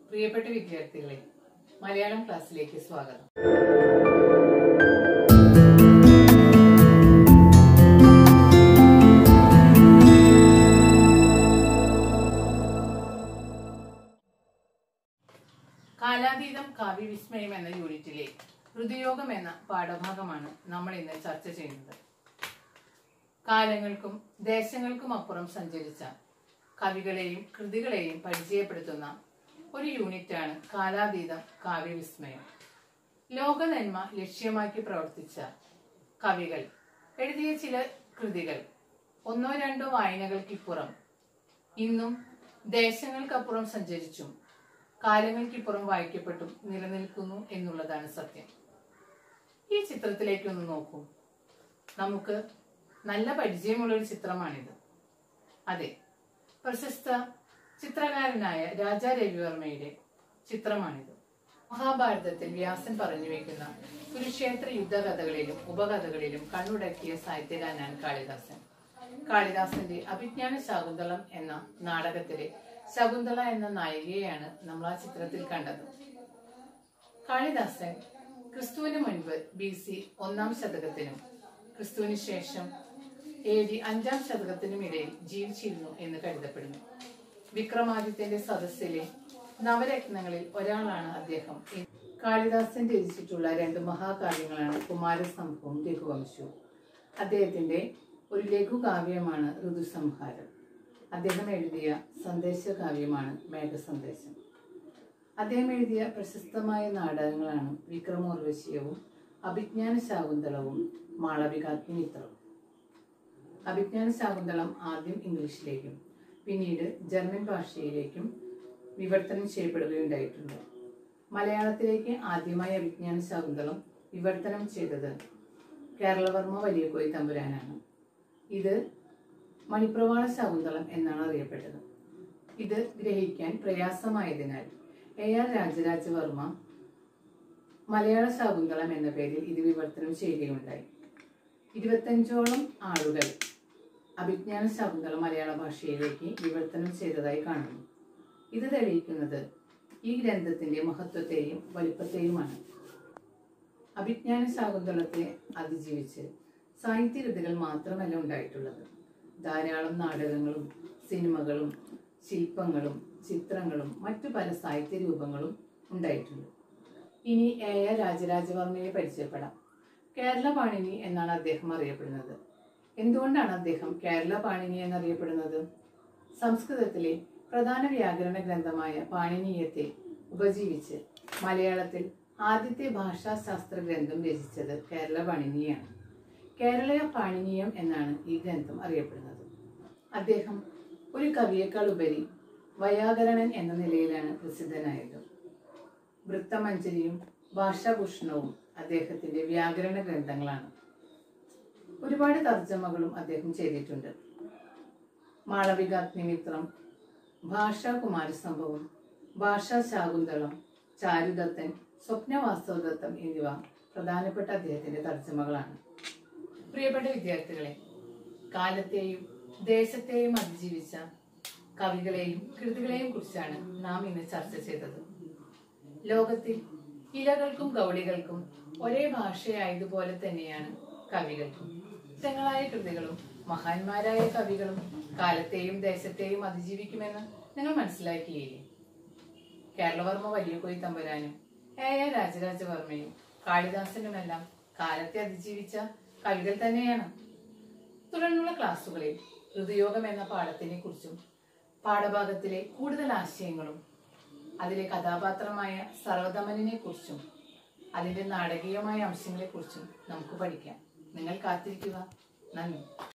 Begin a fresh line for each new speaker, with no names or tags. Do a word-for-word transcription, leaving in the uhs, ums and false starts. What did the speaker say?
പ്രിയപ്പെട്ട വിദ്യാർത്ഥികളെ, മലയാളം ക്ലാസ്സിലേക്ക് സ്വാഗതം. കാലാതീതം കാവ്യവിസ്മയം എന്ന യൂണിറ്റിലെ ഹൃദയോഗം എന്ന പാഠഭാഗമാണ് നമ്മൾ ഇന്ന് ചർച്ച ചെയ്യുന്നത്. കാലങ്ങൾക്കും ദേശങ്ങൾക്കും അപ്പുറം സഞ്ചരിച്ച കവികളെയും കൃതികളെയും പരിചയപ്പെടുത്തുന്ന ഒരു യൂണിറ്റാണ് കാലാതീതം കാവ്യവിസ്മയം. ലോകനന്മ ലക്ഷ്യമാക്കി പ്രവർത്തിച്ച കവികൾ എഴുതിയ ചില കൃതികൾ ഒന്നോ രണ്ടോ വായനകൾക്കിപ്പുറം ഇന്നും ദേശങ്ങൾക്കപ്പുറം സഞ്ചരിച്ചും കാലങ്ങൾക്കിപ്പുറം വായിക്കപ്പെട്ടും നിലനിൽക്കുന്നു എന്നുള്ളതാണ് സത്യം. ഈ ചിത്രത്തിലേക്കൊന്ന് നോക്കൂ. നമുക്ക് നല്ല പരിചയമുള്ളൊരു ചിത്രമാണിത്. അതെ, പ്രശസ്ത ചിത്രകാരനായ രാജാ രവിവർമ്മയുടെ ചിത്രമാണിത്. മഹാഭാരതത്തിൽ വ്യാസൻ പറഞ്ഞു വെക്കുന്ന കുരുക്ഷേത്ര യുദ്ധകഥകളിലും ഉപകഥകളിലും കണ്ണുടക്കിയ സാഹിത്യകാരനാണ് കാളിദാസൻ. കാളിദാസന്റെ അഭിജ്ഞാന ശാകുന്തളം എന്ന നാടകത്തിലെ ശകുന്തള എന്ന നായികയെയാണ് നമ്മൾ ആ ചിത്രത്തിൽ കണ്ടത്. കാളിദാസൻ ക്രിസ്തുവിന് മുൻപ് ബി സി ഒന്നാം ശതകത്തിനും ക്രിസ്തുവിന് ശേഷം എ ഡി അഞ്ചാം ശതകത്തിനും ഇടയിൽ ജീവിച്ചിരുന്നു എന്ന് കരുതപ്പെടുന്നു. വിക്രമാദിത്യന്റെ സദസ്സിലെ നവരത്നങ്ങളിൽ ഒരാളാണ് അദ്ദേഹം. കാളിദാസൻ രചിച്ചിട്ടുള്ള രണ്ട് മഹാകാവ്യങ്ങളാണ് കുമാരസംഭവവും രഘുവംശവും. അദ്ദേഹത്തിന്റെ ഒരു ലഘുകാവ്യമാണ് ഋതുസംഹാരം. അദ്ദേഹം എഴുതിയ സന്ദേശകാവ്യമാണ് മേഘസന്ദേശം. അദ്ദേഹം എഴുതിയ പ്രശസ്തമായ നാടകങ്ങളാണ് വിക്രമോർവശീയവും അഭിജ്ഞാന ശാകുന്തളവും മാളവികാഗ്നിമിത്രവും. അഭിജ്ഞാന ശാകുന്തളം ആദ്യം ഇംഗ്ലീഷിലേക്കും പിന്നീട് ജർമ്മൻ ഭാഷയിലേക്കും വിവർത്തനം ചെയ്യപ്പെടുകയുണ്ടായിട്ടുണ്ട്. മലയാളത്തിലേക്ക് ആദ്യമായി അഭിജ്ഞാന ശാകുന്തളം വിവർത്തനം ചെയ്തത് കേരളവർമ്മ വലിയകോയി തമ്പുരാനാണ്. ഇത് മണിപ്രവാള ശാകുന്തളം എന്നാണ് അറിയപ്പെട്ടത്. ഇത് ഗ്രഹിക്കാൻ പ്രയാസമായതിനാൽ എ ആർ രാജരാജവർമ്മ മലയാള ശാകുന്തളം എന്ന പേരിൽ ഇത് വിവർത്തനം ചെയ്യുകയുണ്ടായി. ഇരുപത്തഞ്ചോളം ആളുകൾ അഭിജ്ഞാന ശാകുന്തളം മലയാള ഭാഷയിലേക്ക് വിവർത്തനം ചെയ്തതായി കാണുന്നു. ഇത് തെളിയിക്കുന്നത് ഈ ഗ്രന്ഥത്തിന്റെ മഹത്വത്തെയും വലിപ്പത്തെയുമാണ്. അഭിജ്ഞാന ശാകുന്തളത്തെ അതിജീവിച്ച് സാഹിത്യകൃതികൾ മാത്രമല്ല ഉണ്ടായിട്ടുള്ളത്. ധാരാളം നാടകങ്ങളും സിനിമകളും ശില്പങ്ങളും ചിത്രങ്ങളും മറ്റു പല സാഹിത്യ രൂപങ്ങളും ഉണ്ടായിട്ടുണ്ട്. ഇനി എ ആർ രാജരാജവർമ്മയെ പരിചയപ്പെടാം. കേരള പാണിനി എന്നാണ് അദ്ദേഹം അറിയപ്പെടുന്നത്. എന്തുകൊണ്ടാണ് അദ്ദേഹം കേരള പാണിനി എന്നറിയപ്പെടുന്നത്? സംസ്കൃതത്തിലെ പ്രധാന വ്യാകരണ ഗ്രന്ഥമായ പാണിനീയത്തെ ഉപജീവിച്ച് മലയാളത്തിൽ ആദ്യത്തെ ഭാഷാശാസ്ത്ര ഗ്രന്ഥം രചിച്ചത് കേരള പാണിനിയാണ്. കേരള പാണിനീയം എന്നാണ് ഈ ഗ്രന്ഥം അറിയപ്പെടുന്നത്. അദ്ദേഹം ഒരു കവിയേക്കാൾ ഉപരി വൈയാകരണൻ എന്ന നിലയിലാണ് പ്രസിദ്ധനായത്. വൃത്തമഞ്ജരിയും ഭാഷാഭൂഷണവും അദ്ദേഹത്തിന്റെ വ്യാകരണ ഗ്രന്ഥങ്ങളാണ്. ഒരുപാട് തർജ്ജമകളും അദ്ദേഹം ചെയ്തിട്ടുണ്ട്. മാളവികാഗ്നിമിത്രം, ഭാഷാ കുമാരസംഭവം, ഭാഷാ ശാകുന്തളം, ചാരുദത്തൻ, സ്വപ്നവാസവദത്തം എന്നിവ പ്രധാനപ്പെട്ട അദ്ദേഹത്തിന്റെ തർജ്ജമകളാണ്. പ്രിയപ്പെട്ട വിദ്യാർത്ഥികളെ, കാലത്തെയും ദേശത്തെയും അതിജീവിച്ച കവികളെയും കൃതികളെയും കുറിച്ചാണ് നാം ഇന്ന് ചർച്ച ചെയ്തത്. ലോകത്തിൽ ഇലകൾക്കും ഗൗളികൾക്കും ഒരേ ഭാഷയായതുപോലെ തന്നെയാണ് കവികൾക്കും. തങ്ങളായ കൃതികളും മഹാന്മാരായ കവികളും കാലത്തെയും ദേശത്തെയും അതിജീവിക്കുമെന്ന് നിങ്ങൾ മനസ്സിലാക്കിയില്ലേ? കേരളവർമ്മ വലിയകോയി തമ്പുരാനും എ ആർ രാജരാജവർമ്മയും കാളിദാസനുമെല്ലാം കാലത്തെ അതിജീവിച്ച കവികൾ തന്നെയാണ്. തുടർന്നുള്ള ക്ലാസ്സുകളിൽ ഹൃദയോഗം എന്ന പാഠത്തിനെ കുറിച്ചും പാഠഭാഗത്തിലെ കൂടുതൽ ആശയങ്ങളും അതിലെ കഥാപാത്രമായ സർവദമനെ കുറിച്ചും അതിന്റെ നാടകീയമായ അംശങ്ങളെ കുറിച്ചും നമുക്ക് പഠിക്കാം. നിങ്ങൾ കാത്തിരിക്കുക. നന്ദി.